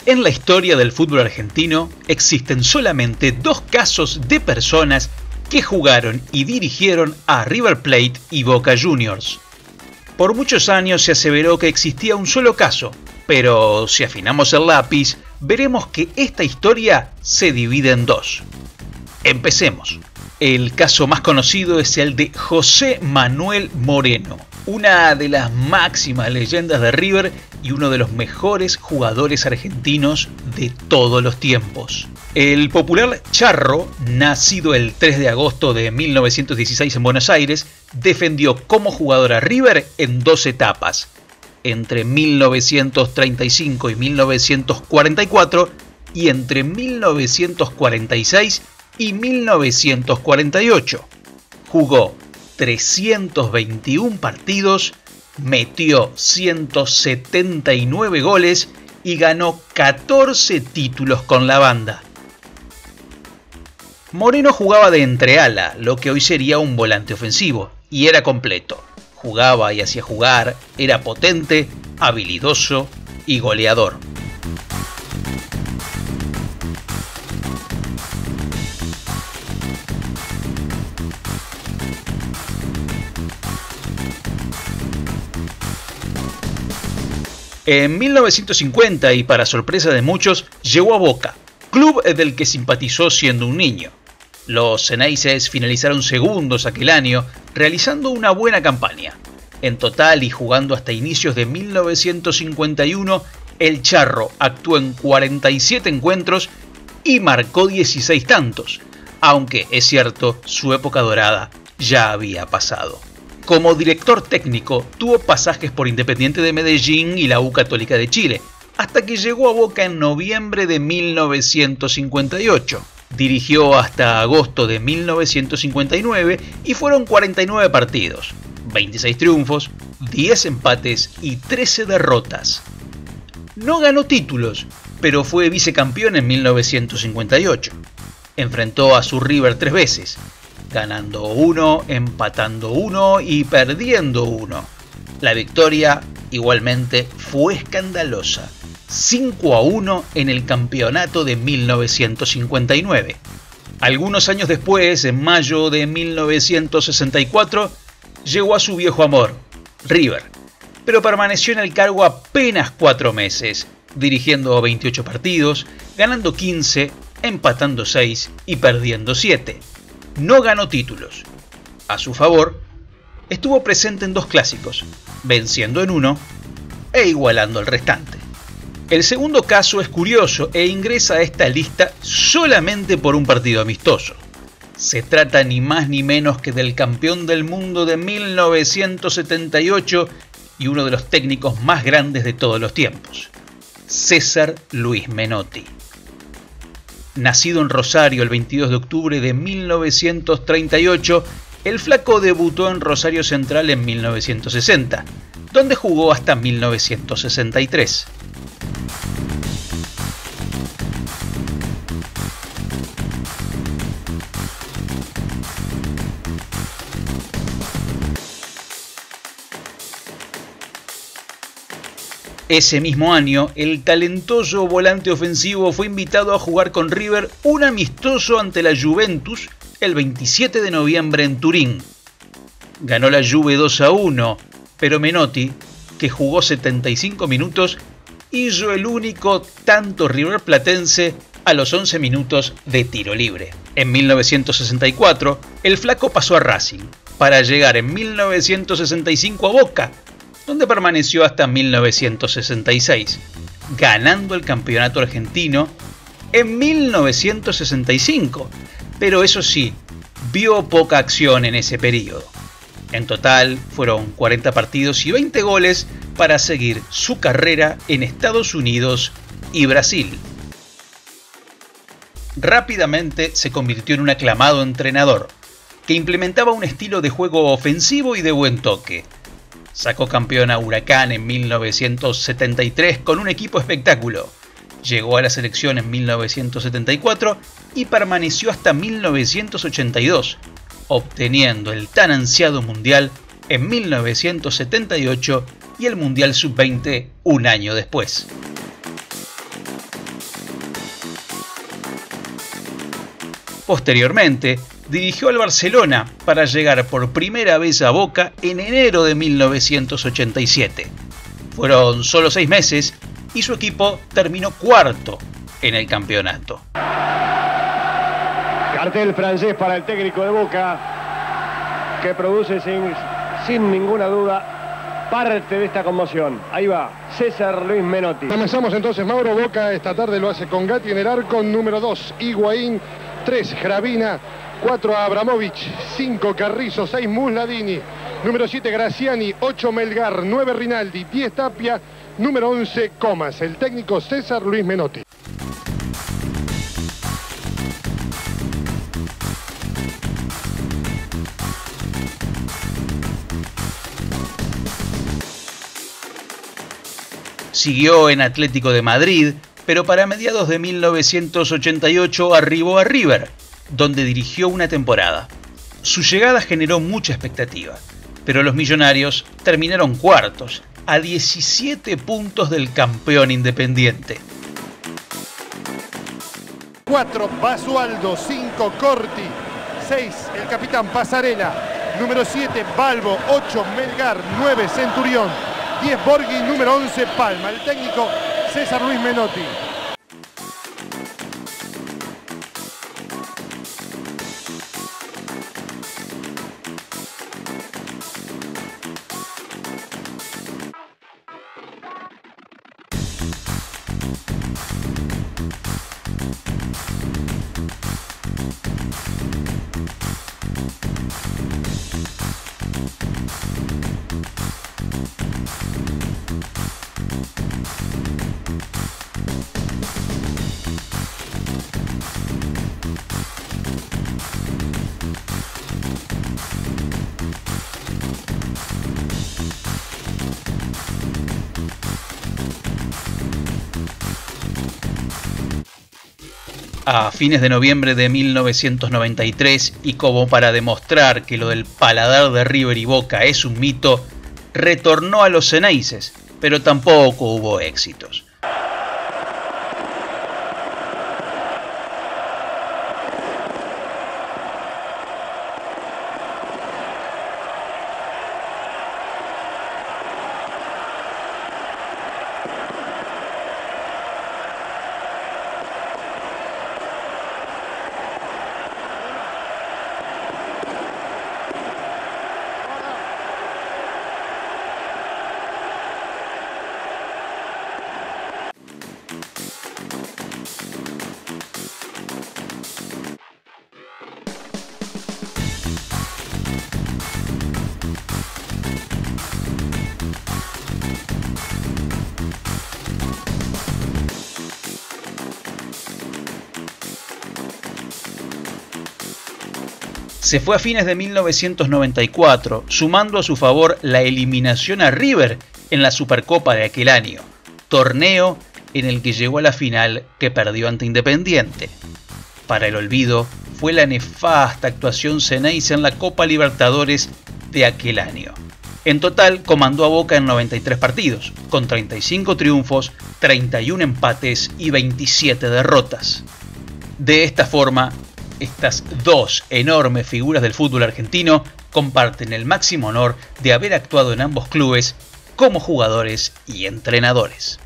En la historia del fútbol argentino existen solamente dos casos de personas que jugaron y dirigieron a River Plate y Boca Juniors. Por muchos años se aseveró que existía un solo caso, pero si afinamos el lápiz, veremos que esta historia se divide en dos. Empecemos. El caso más conocido es el de José Manuel Moreno, una de las máximas leyendas de River y uno de los mejores jugadores argentinos de todos los tiempos. El popular Charro, nacido el 3 de agosto de 1916 en Buenos Aires, defendió como jugador a River en dos etapas, entre 1935 y 1944 y entre 1946 y 1948. Jugó 321 partidos, metió 179 goles y ganó 14 títulos con la banda. Moreno jugaba de entreala, lo que hoy sería un volante ofensivo, y era completo. Jugaba y hacía jugar, era potente, habilidoso y goleador. En 1950, y para sorpresa de muchos, llegó a Boca, club del que simpatizó siendo un niño. Los Xeneises finalizaron segundos aquel año, realizando una buena campaña. En total y jugando hasta inicios de 1951, el Charro actuó en 47 encuentros y marcó 16 tantos, aunque es cierto, su época dorada ya había pasado. Como director técnico, tuvo pasajes por Independiente de Medellín y la U Católica de Chile, hasta que llegó a Boca en noviembre de 1958. Dirigió hasta agosto de 1959 y fueron 49 partidos, 26 triunfos, 10 empates y 13 derrotas. No ganó títulos, pero fue vicecampeón en 1958. Enfrentó a su River 3 veces, ganando 1, empatando 1 y perdiendo 1. La victoria igualmente fue escandalosa, 5-1 en el campeonato de 1959. Algunos años después, en mayo de 1964, llegó a su viejo amor, River, pero permaneció en el cargo apenas 4 meses, dirigiendo 28 partidos, ganando 15, empatando 6 y perdiendo 7. No ganó títulos. A su favor, estuvo presente en 2 clásicos, venciendo en uno e igualando al restante. El segundo caso es curioso e ingresa a esta lista solamente por un partido amistoso. Se trata ni más ni menos que del campeón del mundo de 1978 y uno de los técnicos más grandes de todos los tiempos, César Luis Menotti. Nacido en Rosario el 22 de octubre de 1938, el flaco debutó en Rosario Central en 1960, donde jugó hasta 1963. Ese mismo año, el talentoso volante ofensivo fue invitado a jugar con River un amistoso ante la Juventus el 27 de noviembre en Turín. Ganó la Juve 2-1, pero Menotti, que jugó 75 minutos, hizo el único tanto riverplatense a los 11 minutos de tiro libre. En 1964, el flaco pasó a Racing, para llegar en 1965 a Boca, donde permaneció hasta 1966, ganando el campeonato argentino en 1965, pero eso sí, vio poca acción en ese periodo. En total fueron 40 partidos y 20 goles para seguir su carrera en Estados Unidos y Brasil. Rápidamente se convirtió en un aclamado entrenador, que implementaba un estilo de juego ofensivo y de buen toque. Sacó campeón a Huracán en 1973 con un equipo espectáculo. Llegó a la selección en 1974 y permaneció hasta 1982, obteniendo el tan ansiado Mundial en 1978 y el Mundial Sub-20 un año después. Posteriormente, dirigió al Barcelona para llegar por primera vez a Boca en enero de 1987. Fueron solo 6 meses y su equipo terminó cuarto en el campeonato. Cartel francés para el técnico de Boca, que produce sin ninguna duda parte de esta conmoción. Ahí va, César Luis Menotti. Comenzamos entonces, Mauro. Boca esta tarde lo hace con Gatti en el arco, número 2 Higuaín, 3 Gravina, 4 Abramovich, 5 Carrizo, 6 Musladini, número 7 Graciani, 8 Melgar, 9 Rinaldi, 10 Tapia, número 11 Comas. El técnico César Luis Menotti. Siguió en Atlético de Madrid, pero para mediados de 1988 arribó a River, donde dirigió una temporada. Su llegada generó mucha expectativa, pero los millonarios terminaron cuartos, a 17 puntos del campeón Independiente. 4 Basualdo, 5 Corti, 6 el capitán Pasarela, número 7 Balbo, 8 Melgar, 9 Centurión, 10 Borghi, número 11 Palma. El técnico César Luis Menotti. A fines de noviembre de 1993, y como para demostrar que lo del paladar de River y Boca es un mito, retornó a los Xeneises, pero tampoco hubo éxitos. Se fue a fines de 1994, sumando a su favor la eliminación a River en la Supercopa de aquel año, torneo en el que llegó a la final que perdió ante Independiente. Para el olvido fue la nefasta actuación Xeneize en la Copa Libertadores de aquel año. En total comandó a Boca en 93 partidos, con 35 triunfos, 31 empates y 27 derrotas. De esta forma, estas dos enormes figuras del fútbol argentino comparten el máximo honor de haber actuado en ambos clubes como jugadores y entrenadores.